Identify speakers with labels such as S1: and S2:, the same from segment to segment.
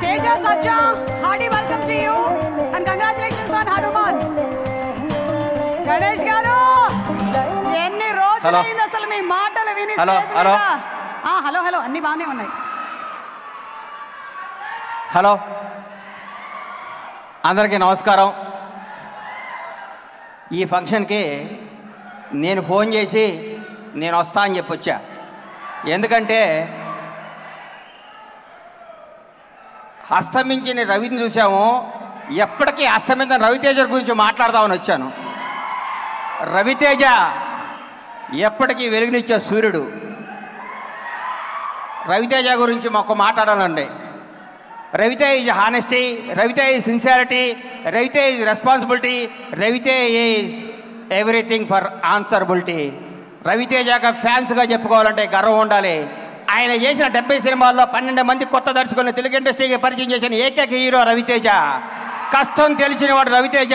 S1: Teja Sacha, hearty welcome to you and congratulations on Hanuman. Ganesh garu, ఎన్ని రోజులైంది అసలు మీ మాటలు విని స్టేజ్ మీద. హలో హలో అన్ని బాగానే ఉన్నాయి.
S2: హలో అందరికీ నమస్కారం. ఈ ఫంక్షన్కి నేను ఫోన్ చేసి నేను వస్తా అని చెప్పొచ్చా. ఎందుకంటే అస్తమించిన రవిని చూసాము, ఎప్పటికీ అస్తమించిన రవితేజ గురించి మాట్లాడదామని వచ్చాను. రవితేజ ఎప్పటికీ వెలుగునిచ్చే సూర్యుడు. రవితేజ గురించి మాకు మాట్లాడాలండి. Ravi Teja is honesty, Ravi Teja is sincerity, Ravi Teja is responsibility, Ravi Teja is everything for answerability. రవితేజగా ఫ్యాన్స్గా చెప్పుకోవాలంటే గర్వం ఉండాలి. ఆయన చేసిన 70 సినిమాల్లో 12 మంది కొత్త దర్శకులను తెలుగు ఇండస్ట్రీకి పరిచయం చేసిన ఏకైక హీరో రవితేజ. కష్టం తెలిసిన వాడు రవితేజ.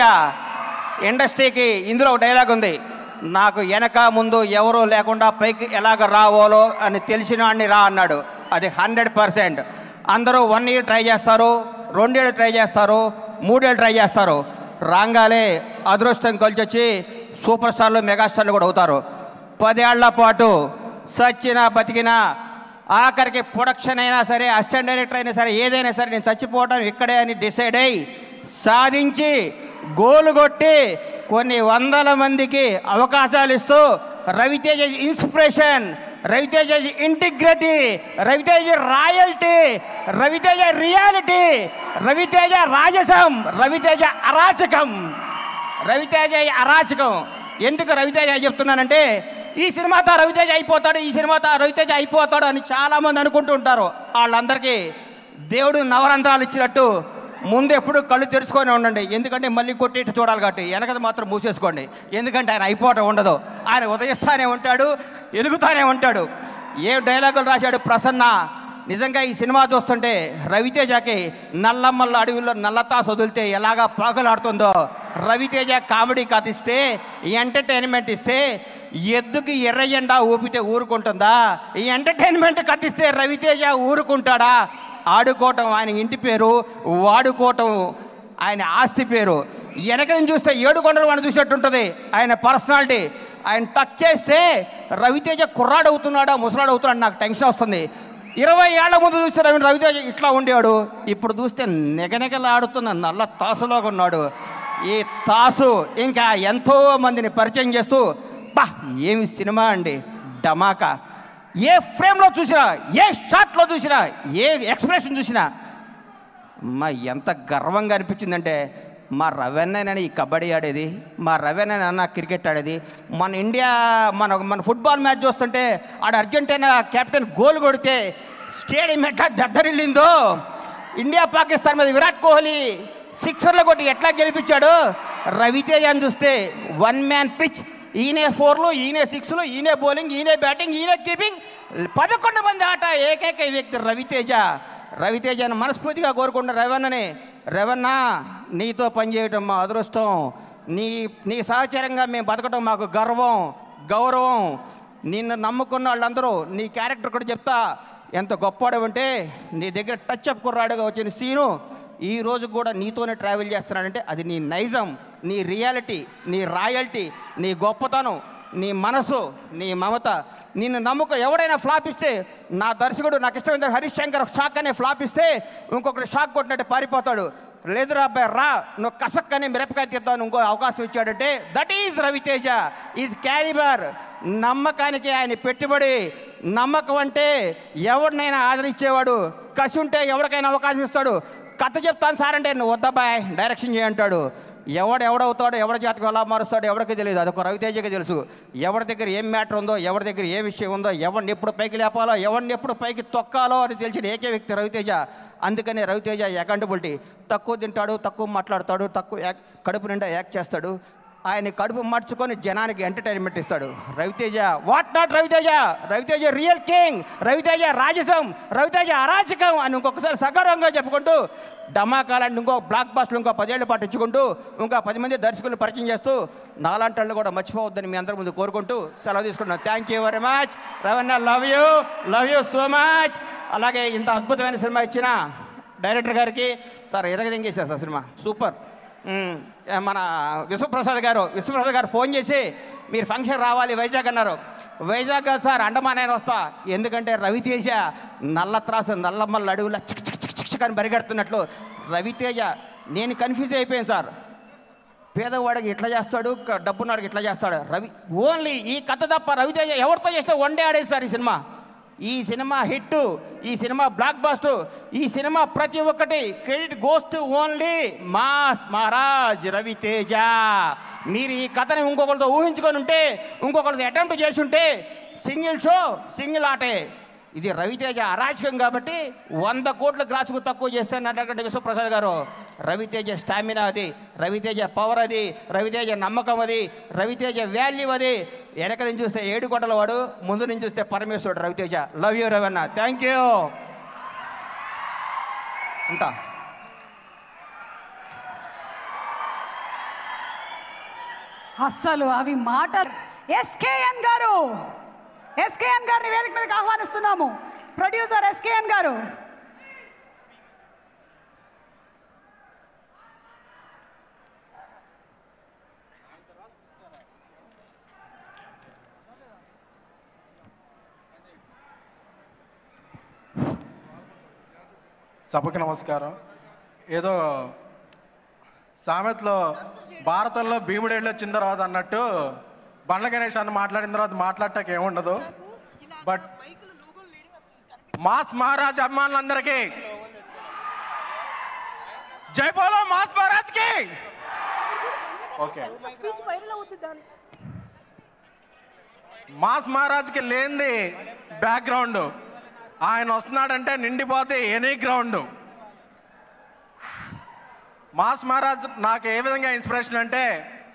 S2: ఇండస్ట్రీకి ఇందులో ఒక డైలాగ్ ఉంది, నాకు వెనక ముందు ఎవరూ లేకుండా పైకి ఎలాగ రావాలో అని తెలిసిన వాడిని రా అన్నాడు. అది 100%. అందరూ 1 ఇయర్ ట్రై చేస్తారు, 2 ఏళ్ళు ట్రై చేస్తారు, 3 ఏళ్ళు ట్రై చేస్తారు. రాగాలే అదృష్టం కలిసొచ్చి సూపర్ స్టార్లు మెగాస్టార్లు కూడా అవుతారు. 10 ఏళ్ల పాటు సచ్చినా బతికినా ఆఖరికి ప్రొడక్షన్ అయినా సరే, అసిస్టెంట్ డైరెక్టర్ అయినా సరే, ఏదైనా సరే నేను చచ్చిపోవడం ఇక్కడే అని డిసైడ్ అయ్యి సాధించి గోలు కొట్టి కొన్ని వందల మందికి అవకాశాలు ఇస్తూ Ravi Teja inspiration, Ravi Teja integrity, Ravi Teja royalty, Ravi Teja reality, Ravi Teja రాజసం, రవితేజ అరాచకం. రవితేజ అరాచకం. ఎందుకు రవితేజ చెప్తున్నానంటే ఈ సినిమాతో రవితేజ అయిపోతాడు, ఈ సినిమాతో రవితేజ అయిపోతాడు అని చాలామంది అనుకుంటూ ఉంటారు. వాళ్ళందరికీ దేవుడు నవరంధ్రాలు ఇచ్చినట్టు ముందు ఎప్పుడు కళ్ళు తెరుచుకొని ఉండండి. ఎందుకంటే మళ్ళీ కొట్టి చూడాలి కాబట్టి. వెనకది మాత్రం మూసేసుకోండి. ఎందుకంటే ఆయన అయిపోవటం ఉండదు. ఆయన ఉదయిస్తానే ఉంటాడు, ఎదుగుతానే ఉంటాడు. ఏ డైలాగులు రాశాడు ప్రసన్న. నిజంగా ఈ సినిమా చూస్తుంటే రవితేజకి నల్లమ్మల్ల అడవిలో నల్లతాసు వదిలితే ఎలాగా పాకులాడుతుందో, రవితేజ కామెడీ కథ ఇస్తే, ఎంటర్టైన్మెంట్ ఇస్తే, ఎద్దుకి ఎర్ర జెండా ఊపితే ఊరుకుంటుందా? ఈ ఎంటర్టైన్మెంట్ కథ ఇస్తే రవితేజ ఊరుకుంటాడా? ఆడుకోవటం ఆయన ఇంటి పేరు, వాడుకోవటం ఆయన ఆస్తి పేరు. వెనకని చూస్తే 7 కొండలు వాడిని చూసినట్టు ఉంటుంది ఆయన పర్సనాలిటీ. ఆయన టచ్ చేస్తే రవితేజ కుర్రాడు అవుతున్నాడా ముసలాడు అవుతున్నాడు నాకు టెన్షన్ వస్తుంది. 20 ఏళ్ల ముందు చూస్తే రవితేజ ఇట్లా ఉండేవాడు, ఇప్పుడు చూస్తే నెగనెగలాడుతున్న నల్ల తాసులాగా ఉన్నాడు. ఈ తాసు ఇంకా ఎంతో మందిని పరిచయం చేస్తూ బా ఏమి సినిమా అండి, ధమాకా. ఏ ఫ్రేమ్లో చూసినా, ఏ షాట్లో చూసినా, ఏ ఎక్స్ప్రెషన్ చూసినా మా ఎంత గర్వంగా అనిపించిందంటే, మా రవెన్నైనా ఈ కబడ్డీ ఆడేది, మా రవెన్నైనా క్రికెట్ ఆడేది. మన ఇండియా మన ఫుట్బాల్ మ్యాచ్ చూస్తుంటే ఆడ అర్జెంటీనా కెప్టెన్ గోల్ కొడితే స్టేడియం ఎట్లా దద్దరిల్లిందో, ఇండియా పాకిస్తాన్ మీద విరాట్ కోహ్లీ సిక్సర్లు కొట్టి ఎట్లా గెలిపించాడు, రవితేజని చూస్తే 1 మ్యాన్ పిచ్. ఈయనే 4లు, ఈయనే 6లు, ఈయనే బౌలింగ్, ఈయనే బ్యాటింగ్, ఈయనే కీపింగ్. 11 మంది ఆట ఏకైక వ్యక్తి రవితేజ. రవితేజను మనస్ఫూర్తిగా కోరుకున్న రవణని, రవణ నీతో పనిచేయటం మా అదృష్టం, నీ సహచరంగా మేము బతకటం మాకు గర్వం, గౌరవం. నిన్ను నమ్ముకున్న వాళ్ళందరూ నీ క్యారెక్టర్ కూడా చెప్తా ఎంత గొప్పవాడంటే, నీ దగ్గర టచ్ అప్ కుర్రాడుగా వచ్చిన సీను ఈ రోజు కూడా నీతోనే ట్రావెల్ చేస్తున్నాడంటే అది నీ నైజం, నీ రియాలిటీ, నీ రాయల్టీ, నీ గొప్పతనం, నీ మనసు, నీ మమత. నిన్ను నమ్ముక ఎవడైనా ఫ్లాప్ ఇస్తే, నా దర్శకుడు నాకు ఇష్టమైన హరీష్ శంకర్ షాక్ అనే ఫ్లాప్ ఇస్తే ఇంకొకటి షాక్ కొట్టినట్టు పారిపోతాడు. లేదురా అబ్బాయి రా నువ్వు కసక్కనే మిరపకాయ తీద్దాను ఇంకో అవకాశం ఇచ్చాడంటే that is Ravi Teja, is calibre. నమ్మకానికి ఆయన పెట్టుబడి. నమ్మకం అంటే ఎవరినైనా ఆదరించేవాడు, కసి ఉంటే ఎవరికైనా అవకాశం ఇస్తాడు. కథ చెప్తాను సార్ అంటే నువ్వు వద్దబ్బాయ్ డైరెక్షన్ చేయంటాడు. ఎవడవుతాడో, ఎవరి జాతకం ఎలా మారుస్తాడో ఎవరికి తెలియదు, అదొక రవితేజకి తెలుసు. ఎవరి దగ్గర ఏం మ్యాటర్ ఉందో, ఎవరి దగ్గర ఏ విషయం ఉందో, ఎవరిని ఎప్పుడు పైకి లేపాలో, ఎవరిని ఎప్పుడు పైకి తొక్కాలో అని తెలిసిన ఏకే వ్యక్తి రవితేజ. అందుకని రవితేజ అకౌంటబిలిటీ. తక్కువ తింటాడు, తక్కువ మాట్లాడతాడు, తక్కువ కడుపు నిండా యాక్ట్ చేస్తాడు. ఆయన కడుపు మార్చుకొని జనానికి ఎంటర్టైన్మెంట్ ఇస్తాడు Ravi Teja. What not Ravi Teja? Ravi Teja real king, Ravi Teja రాజసం, రవితేజ అరాచకం అని ఇంకొకసారి సగర్వంగా చెప్పుకుంటూ ధమాకాలాంటి ఇంకో బ్లాక్ బాస్టర్లు ఇంకో 10 ఏళ్ల పాటు ఇచ్చుకుంటూ ఇంకా 10 మంది దర్శకులను పరిచయం చేస్తూ నాలాంటి వాళ్ళు కూడా మర్చిపోవద్దని మీ అందరి ముందు కోరుకుంటూ సెలవు తీసుకుంటున్నాను. Thank you very much Ravana. Love you so much. అలాగే ఇంత అద్భుతమైన సినిమా ఇచ్చిన డైరెక్టర్ గారికి సార్ ఎరగదింగేశారు సార్ సినిమా సూపర్. మన విశ్వప్రసాద్ గారు ఫోన్ చేసి మీరు ఫంక్షన్ రావాలి వైజాగ్ అన్నారు. వైజాగ్ సార్ అండమాన్ అయినా వస్తా, ఎందుకంటే రవితేజ నల్ల త్రాసు నల్లమ్మల అడవుల చిక్ చిక్ చిక్ చిక్ అని పరిగెడుతున్నట్లు రవితేజ. నేను కన్ఫ్యూజ్ అయిపోయాను సార్. పేదవాడికి ఇట్లా చేస్తాడు, డబ్బున్నాడికి ఇట్లా చేస్తాడు. ఓన్లీ ఈ కథ తప్ప రవితేజ ఎవరితో చేస్తే వన్ డే ఆడేది సార్ ఈ సినిమా. ఈ సినిమా హిట్, ఈ సినిమా బ్లాక్ బాస్టర్, ఈ సినిమా ప్రతి ఒక్కటి credit goes to only mass Maharaj Ravi Teja. మీరు ఈ కథని ఇంకొకరితో ఊహించుకొని ఉంటే, ఇంకొకరితో అటెంప్ట్ చేసి ఉంటే సింగిల్ షో సింగిల్ ఆటే. ఇది రవితేజ అరాచకం కాబట్టి 100 కోట్ల గ్రాసుకు తక్కువ చేస్తానన్నటువంటి విశ్వప్రసాద్ గారు. రవితేజ స్టామినా అది, రవితేజ పవర్ అది, రవితేజ నమ్మకం అది, రవితేజ వాల్యూ అది. వెనక నుంచి చూస్తే 7 కోట్ల వాడు, ముందు నుంచి చూస్తే పరమేశ్వరుడు Ravi Teja. Love you Ravanna, thank you. ఉంటా.
S1: అస్సలు అవి మాటలు. ఎస్కేఎన్ గారిని వేదిక మీదకి ఆహ్వానిస్తున్నాము. ప్రొడ్యూసర్ ఎస్కేఎన్ గారు.
S3: సభకి నమస్కారం. ఏదో సామెతలో భారతంలో భీముడేళ్ళు వచ్చిన తర్వాత అన్నట్టు బండ్ల గణేష్ అన్న మాట్లాడిన తర్వాత మాట్లాడటానికి ఏముండదు. బట్ మాస్ మహారాజ్ అభిమానులందరికీ జై బోలో మాస్ మహారాజ్ కి. ఓకే, మాస్ మహారాజ్ కి లేనిది బ్యాక్గ్రౌండ్. ఆయన వస్తున్నాడంటే నిండిపోతే ఎనీ గ్రౌండ్. మాస్ మహారాజ్ నాకు ఏ విధంగా ఇన్స్పిరేషన్ అంటే,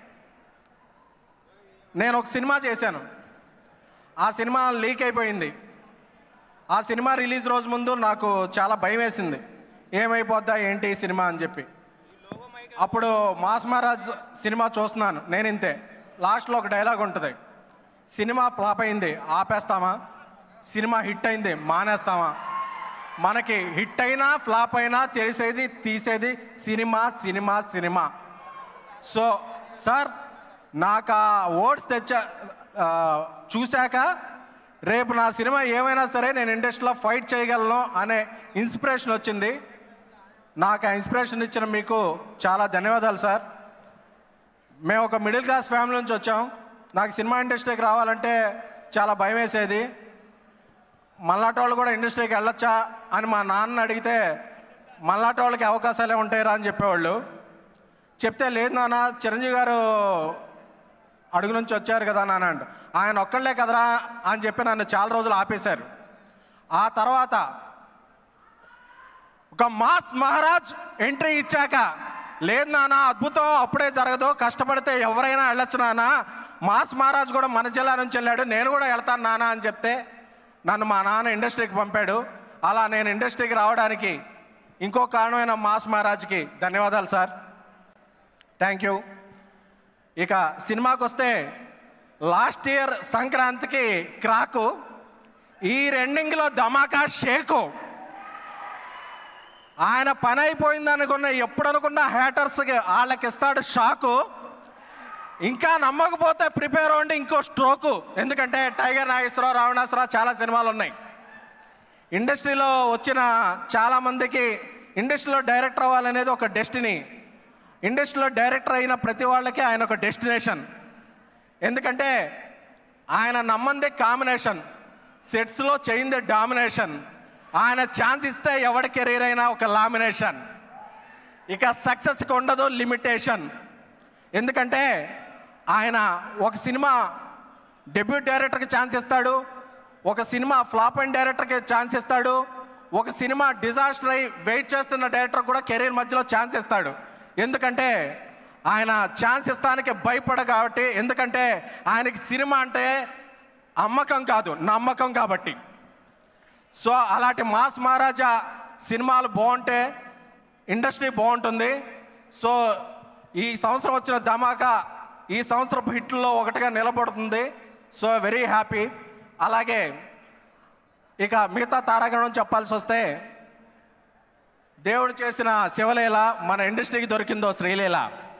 S3: నేను ఒక సినిమా చేశాను, ఆ సినిమా లీక్ అయిపోయింది. ఆ సినిమా రిలీజ్ రోజు ముందు నాకు చాలా భయం వేసింది, ఏమైపోద్దా ఏంటి ఈ సినిమా అని చెప్పి. అప్పుడు మాస్ మహారాజ్ సినిమా చూస్తున్నాను నేను. ఇంతే, లాస్ట్లో ఒక డైలాగ్ ఉంటుంది, సినిమా ఫ్లాప్ అయింది ఆపేస్తామా, సినిమా హిట్ అయింది మానేస్తామా. మనకి హిట్ అయినా ఫ్లాప్ అయినా తెలిసేది తీసేది cinema cinema cinema. So sir, నాకు ఆ ఓట్స్ చూశాక రేపు నా సినిమా ఏమైనా సరే నేను ఇండస్ట్రీలో ఫైట్ చేయగలను అనే ఇన్స్పిరేషన్ వచ్చింది. నాకు ఆ ఇన్స్పిరేషన్ ఇచ్చిన మీకు చాలా ధన్యవాదాలు సార్. మేము ఒక మిడిల్ క్లాస్ ఫ్యామిలీ నుంచి వచ్చాం. నాకు సినిమా ఇండస్ట్రీకి రావాలంటే చాలా భయం వేసేది. మళ్ళాటి వాళ్ళు కూడా ఇండస్ట్రీకి వెళ్ళొచ్చా అని మా నాన్న అడిగితే, మళ్ళాటి వాళ్ళకి అవకాశాలే ఉంటాయిరా అని చెప్పేవాళ్ళు. చెప్తే లేదు నాన్న, చిరంజీవి గారు అడుగు నుంచి వచ్చారు కదా నాన్న అంట, ఆయన ఒక్కళ్ళే కదరా అని చెప్పి నన్ను చాలా రోజులు ఆపేశారు. ఆ తర్వాత ఒక మాస్ మహారాజ్ ఎంట్రీ ఇచ్చాక, లేదు నాన్న అద్భుతం అప్పుడే జరగదు, కష్టపడితే ఎవరైనా వెళ్ళొచ్చు నాన్న, మాస్ మహారాజ్ కూడా మన జిల్లా నుంచి వెళ్ళాడు, నేను కూడా వెళ్తాను నాన్న అని చెప్తే నన్ను మా నాన్న ఇండస్ట్రీకి పంపాడు. అలా నేను ఇండస్ట్రీకి రావడానికి ఇంకో కారణమైన మాస్ మహారాజ్కి ధన్యవాదాలు సార్. Thank you. ఇక సినిమాకి వస్తే, లాస్ట్ ఇయర్ సంక్రాంతికి క్రాకు, ఈ రెండింగ్లో ధమాకా షేకు. ఆయన పని అయిపోయింది అనుకున్న, ఎప్పుడు అనుకున్న హ్యాటర్స్కి వాళ్ళకి ఇస్తాడు షాకు. ఇంకా నమ్మకపోతే ప్రిపేర్ అవ్వండి ఇంకో స్ట్రోకు. ఎందుకంటే టైగర్ నాగేశ్వరరావు, రావణాసురావు చాలా సినిమాలు ఉన్నాయి. ఇండస్ట్రీలో వచ్చిన చాలామందికి ఇండస్ట్రీలో డైరెక్టర్ అవ్వాలనేది ఒక డెస్టినీ. ఇండస్ట్రీలో డైరెక్టర్ అయిన ప్రతి వాళ్ళకి ఆయన ఒక డెస్టినేషన్. ఎందుకంటే ఆయన నమ్మందే కాంబినేషన్, సెట్స్లో చేయిందే డామినేషన్. ఆయన ఛాన్స్ ఇస్తే ఎవరి కెరీర్ అయినా ఒక లామినేషన్. ఇక సక్సెస్కి ఉండదు లిమిటేషన్. ఎందుకంటే ఆయన ఒక సినిమా డెబ్యూట్ డైరెక్టర్కి ఛాన్స్ ఇస్తాడు, ఒక సినిమా ఫ్లాప్ అయిన డైరెక్టర్కి ఛాన్స్ ఇస్తాడు, ఒక సినిమా డిజాస్టర్ అయి వెయిట్ చేస్తున్న డైరెక్టర్ కూడా కెరీర్ మధ్యలో ఛాన్స్ ఇస్తాడు. ఎందుకంటే ఆయన ఛాన్స్ ఇస్తానికి భయపడ కాబట్టి, ఎందుకంటే ఆయనకి సినిమా అంటే అమ్మకం కాదు నమ్మకం కాబట్టి. సో అలాంటి మాస్ మహారాజా సినిమాలు బాగుంటే ఇండస్ట్రీ బాగుంటుంది. సో ఈ సంవత్సరం వచ్చిన ధమాకా ఈ సంవత్సరం హిట్లో ఒకటిగా నిలబడుతుంది. So very happy. అలాగే ఇక మిగతా తారాగణం చెప్పాల్సి వస్తే, దేవుడు చేసిన శివలీల మన ఇండస్ట్రీకి దొరికిందో శ్రీలీల.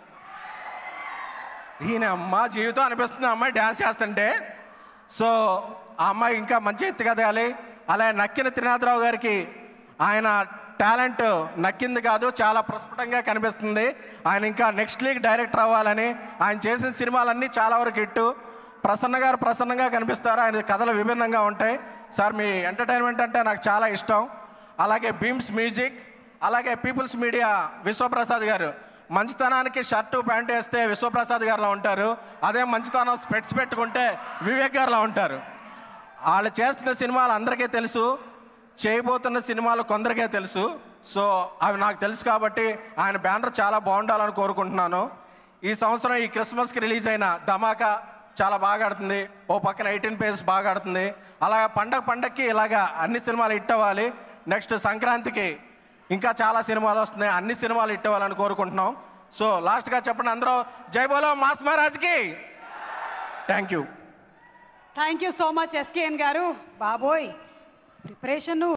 S3: ఈయన మా జీవితం అనిపిస్తుంది అమ్మాయి డ్యాన్స్ చేస్తుంటే. సో ఆ అమ్మాయి ఇంకా మంచి ఎత్తుగదగాలి. అలాగే నక్కిన త్రినాథరావు గారికి ఆయన టాలెంట్ నక్కింది కాదు, చాలా ప్రస్ఫుటంగా కనిపిస్తుంది. ఆయన ఇంకా నెక్స్ట్ లీగ్ డైరెక్టర్ అవ్వాలని. ఆయన చేసిన సినిమాలన్నీ చాలా వరకు హిట్టు. ప్రసన్న గారు ప్రసన్నంగా కనిపిస్తారు, ఆయన కథలు విభిన్నంగా ఉంటాయి. సార్ మీ ఎంటర్టైన్మెంట్ అంటే నాకు చాలా ఇష్టం. అలాగే బీమ్స్ మ్యూజిక్, అలాగే పీపుల్స్ మీడియా విశ్వప్రసాద్ గారు. మంచితనానికి షర్టు ప్యాంట్ వేస్తే విశ్వప్రసాద్ గారిలా ఉంటారు, అదే మంచితనం స్పెట్స్ పెట్టుకుంటే వివేక్ గారిలా ఉంటారు. వాళ్ళు చేస్తున్న సినిమాలు అందరికీ తెలుసు, చేయబోతున్న సినిమాలు కొందరికే తెలుసు. సో అవి నాకు తెలుసు కాబట్టి ఆయన బ్యానర్ చాలా బాగుండాలని కోరుకుంటున్నాను. ఈ సంవత్సరం ఈ క్రిస్మస్కి రిలీజ్ అయిన ధమాకా చాలా బాగా ఆడుతుంది. ఓ పక్కన 18 పేజెస్ బాగా ఆడుతుంది. అలాగే పండగకి ఇలాగా అన్ని సినిమాలు హిట్ అవ్వాలి. నెక్స్ట్ సంక్రాంతికి ఇంకా చాలా సినిమాలు వస్తున్నాయి, అన్ని సినిమాలు హిట్ అవ్వాలని కోరుకుంటున్నాం. సో లాస్ట్గా చెప్పండి అందరూ, జై బోలో మాస్ మహారాజ్కి. Thank you
S1: so much SKN గారు. బాబోయ్ ప్రిపరేషన్